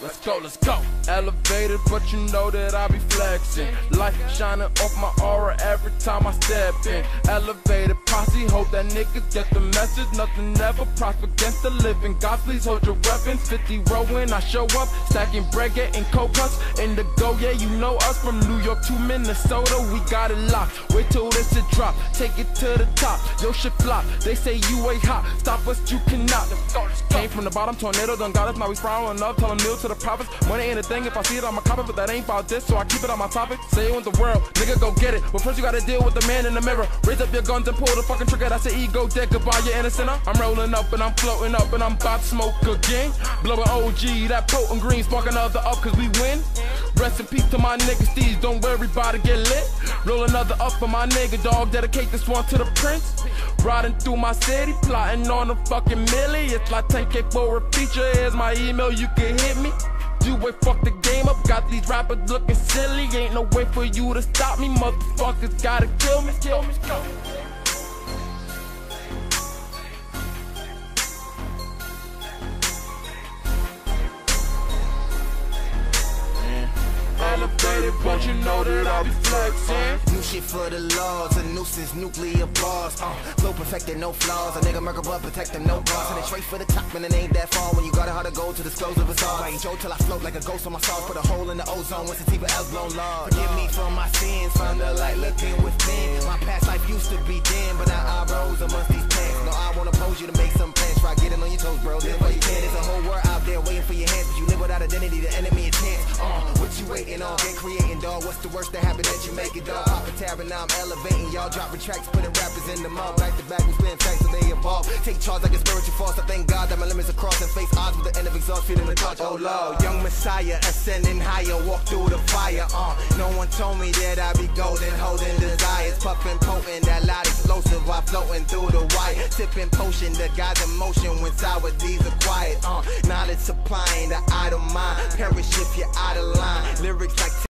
Let's go, let's go. Elevated, but you know that I be flexing. Light shining off my aura every time I step in. Elevated posse, hope that niggas get the message. Nothing ever prosper against the living. God, please hold your weapons. 50 rowing, I show up, stacking bread, getting cold cuts. In the go, yeah, you know us from New York to Minnesota. We got it locked. Wait till this shit drop, take it to the top. Yo, shit flop. They say you ain't hot. Stop us, you cannot. Came from the bottom, tornado done got us. Now we spiraling up, telling nil to the prophets. Money ain't a thing, if I see it, I'ma cop it. But that ain't about this, so I keep it on my topic. Say it with the world, nigga, go get it. But first you gotta deal with the man in the mirror. Raise up your guns and pull the fucking trigger. That's an ego dead, goodbye, you innocent. I'm rolling up and I'm floating up and I'm about to smoke again. Blowing OG, that potent green, spark another up cause we win. Rest in peace to my niggas, these don't worry about it, get lit. Roll another up for my nigga, dog, dedicate this one to the prince. Riding through my city, plotting on a fucking milli. It's like 10K for a feature, here's my email, you can hit me. You ain't fuck the game up, got these rappers looking silly. Ain't no way for you to stop me, motherfuckers gotta kill me, kill me, kill me. Elevated, but you know that I be flexing. New shit for the laws, a nuisance, nuclear bars. Flow perfected, no flaws. A nigga murder but protecting, no bars. And it's straight for the top, and it ain't that far. When you got a heart to go to disclose of us all. I ain't Joe till I float like a ghost on my sauce. Put a hole in the ozone once the people else blown large. Forgive me for my sins, found the light looking within. My past life used to be dim, but now I rose amongst these plants. No, I wanna pose you to make some plans. Try getting on your toes, bro. Live while you can. There's a whole world out there waiting for your hands, but you live without identity. The enemy is tense. What you waiting on? Get creating, dog. What's the worst that happened that you make it, dog? Pop a tab and now I'm elevating. Y'all dropping tracks, putting rappers in the mud. Back to back, we spin facts so they evolve. Take charge like a spiritual force. I thank God that my limits are crossed and face odds with the end of exhaust, feeling the touch. Oh Lord, young Messiah, ascending higher, walk through the fire. No one told me that I'd be golden, holding desires, puffing potent, that loud explosive while floating through the wire. Sipping potion, the God's emotion when sour D's are quiet. Knowledge supplying the idle mind. Perish if you're out of line. Lyrics like